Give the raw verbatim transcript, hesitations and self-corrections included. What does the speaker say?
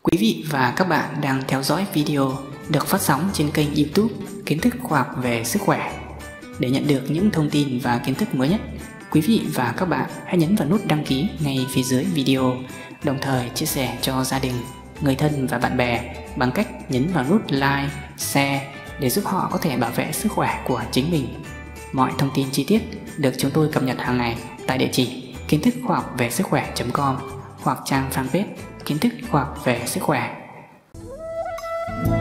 Quý vị và các bạn đang theo dõi video được phát sóng trên kênh YouTube Kiến thức khoa học về sức khỏe. Để nhận được những thông tin và kiến thức mới nhất, quý vị và các bạn hãy nhấn vào nút đăng ký ngay phía dưới video, đồng thời chia sẻ cho gia đình, người thân và bạn bè bằng cách nhấn vào nút like, share để giúp họ có thể bảo vệ sức khỏe của chính mình. Mọi thông tin chi tiết được chúng tôi cập nhật hàng ngày tại địa chỉ kiến thức khoa học về sức khỏe chấm com hoặc trang fanpage Kiến thức khoa học về sức khỏe.